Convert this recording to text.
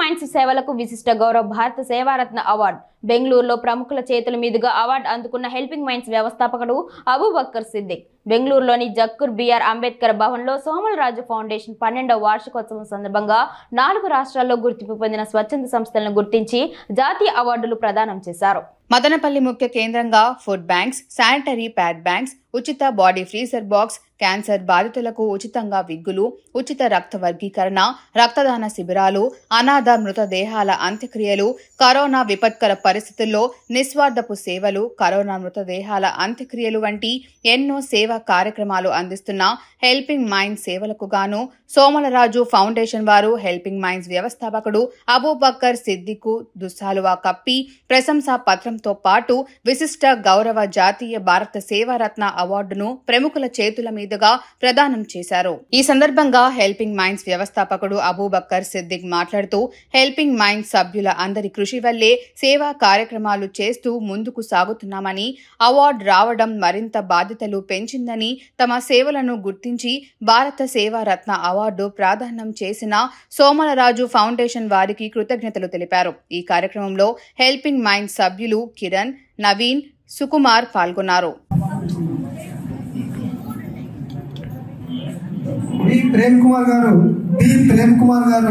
Minds సేవలకు విశిష్ట గౌరవ భారత సేవారత్న అవార్డు బెంగళూరులో ప్రముఖుల చేతుల మీదుగా అవార్డు అందుకున్న హెల్పింగ్ మైండ్స్ వ్యవస్థాపకుడు అబూబక్కర్ సిద్దిక్ బెంగళూరులోని జక్కూర్ బిఆర్ అంబేద్కర్ భవన్లో సోమలరాజు ఫౌండేషన్ 12వ వార్షికోత్సవం సందర్భంగా 4 రాష్ట్రాల్లో గుర్తింపు పొందిన స్వచ్ఛంద సంస్థలను గుర్తించి జాతీయ అవార్డులు ప్రదానం చేశారు. మదనపల్లి ముఖ్య కేంద్రంగా food banks, sanitary pad banks, ఉచిత బాడీ ఫ్రీజర్ బాక్స్, క్యాన్సర్ బాధితులకు ఉచితంగా విగ్గులు, ఉచిత రక్త వర్గీకరణ, రక్తదాన శిబిరాలు, అనాథ మృతదేహాల అంత్యక్రియలు, కరోనా విపత్కర పరిస్థితుల్లో నిస్వార్థపు సేవలు, కరోనా మృతదేహాల అంత్యక్రియలు వంటి ఎన్నో సేవా కార్యక్రమాలు అందిస్తున్న హెల్పింగ్ మైండ్స్ సేవలకు గాను సోమలరాజు ఫౌండేషన్ వారు హెల్పింగ్ మైండ్స్ వ్యవస్థాపకుడు అబూబక్కర్ సిద్దిక్ దుస్సాలువా కప్పి ప్రశంసా పత్రంతో పాటు విశిష్ట గౌరవ జాతీయ భారత సేవారత్న అవార్డును ప్రముఖుల చేతుల మీదుగా ప్రదానం చేశారు. ఈ సందర్భంగా హెల్పింగ్ మైండ్స్ వ్యవస్థాపకుడు అబూబక్కర్ సిద్దిక్ మాట్లాడుతూ హెల్పింగ్ మైండ్స్ సభ్యుల అందరి కృషి వల్లే సేవా కార్యక్రమాలు చేస్తూ ముందుకు సాగుతున్నామని, అవార్డు రావడం మరింత బాధ్యతలు పెంచిందని, తమ సేవలను గుర్తించి భారత సేవారత్న అవార్డు ప్రాధాన్యం చేసిన సోమలరాజు ఫౌండేషన్ వారికి కృతజ్ఞతలు తెలిపారు. ఈ కార్యక్రమంలో హెల్పింగ్ మైండ్స్ సభ్యులు కిరణ్, నవీన్, సుకుమార్ పాల్గొన్నారు. ప్రేమ్ కుమార్ గారు